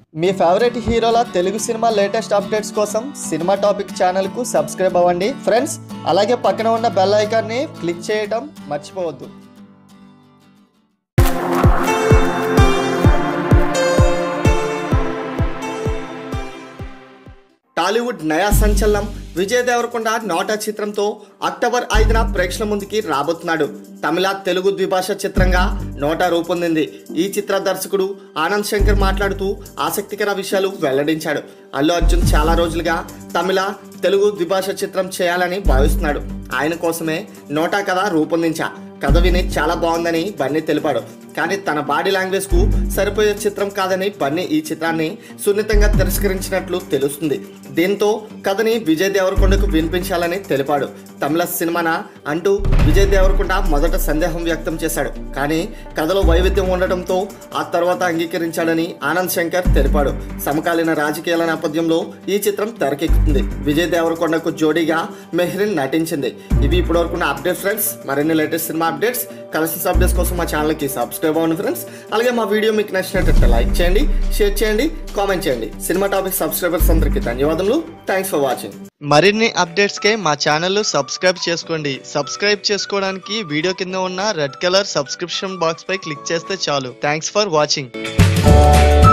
మీ favourite హీరోల Telugu cinema latest updates కోసం cinema topic channel కు సబ్స్క్రైబ్ అవ్వండి ఫ్రెండ్స్. అలాగే పక్కన ఉన్న బెల్ ఐకాన్ ని క్లిక్ చేయడం మర్చిపోవద్దు. టాలీవుడ్ నయా సంచలనం విజయ్ దేవరకొండ నోటా చిత్రంతో అక్టోబర్ 5న ప్రేక్షకుల ముందుకి రాబోతున్నాడు. తమిళ తెలుగు ద్విభాష చిత్రంగా నోటా రూపొందింది. ఈ చిత్ర దర్శకుడు ఆనంద్ శంకర్ మాట్లాడుతూ ఆసక్తికర విషయాలు వెల్లడించాడు. అల్లు అర్జున్ చాలా రోజులుగా తమిళ తెలుగు ద్విభాష చిత్రం చేయాలని భావిస్తున్నాడు. ఆయన కోసమే నోటా కథ రూపొందించా. కథ విని చాలా బాగుందని బన్నీ తెలిపాడు. కానీ తన బాడీ లాంగ్వేజ్ కు సరిపోయే చిత్రం కాదని బన్నీ ఈ చిత్రాన్ని సున్నితంగా తిరస్కరించినట్లు తెలుస్తుంది. దీంతో కథని విజయ్ దేవరకొండకు వినిపించాలని తెలిపాడు. తమిళ సినిమానా అంటూ విజయ్ దేవరకొండ మొదట సందేహం వ్యక్తం చేశాడు. కానీ కథలో వైవిధ్యం ఉండటంతో ఆ తర్వాత అంగీకరించాడని ఆనంద్ శంకర్ తెలిపాడు. సమకాలీన రాజకీయాల నేపథ్యంలో ఈ చిత్రం తెరకెక్కుతుంది. విజయ్ దేవరకొండకు జోడీగా మెహ్రీన్ నటించింది. ఇవి ఇప్పటివరకు అప్డేట్స్ ఫ్రెండ్స్. మరిన్ని latest cinema updates, collections updates కోసం మా ఛానల్కి సబ్స్క్రైబ్ అవ్వండి ఫ్రెండ్స్. అలాగే మా వీడియో మీకు నచ్చినట్లయితే లైక్ చేయండి, షేర్ చేయండి, కామెంట్ చేయండి. సినిమా టాపిక్ సబ్స్క్రైబర్స్ అందరికీ ధన్యవాదాలు. Thanks for watching. మరిన్ని అప్డేట్స్కే మా ఛానల్ సబ్స్క్రైబ్ చేసుకోండి. సబ్స్క్రైబ్ చేసుకోవడానికి వీడియో కింద ఉన్న రెడ్ కలర్ సబ్స్క్రిప్షన్ బాక్స్ పై క్లిక్ చేస్తే చాలు. Thanks for watching.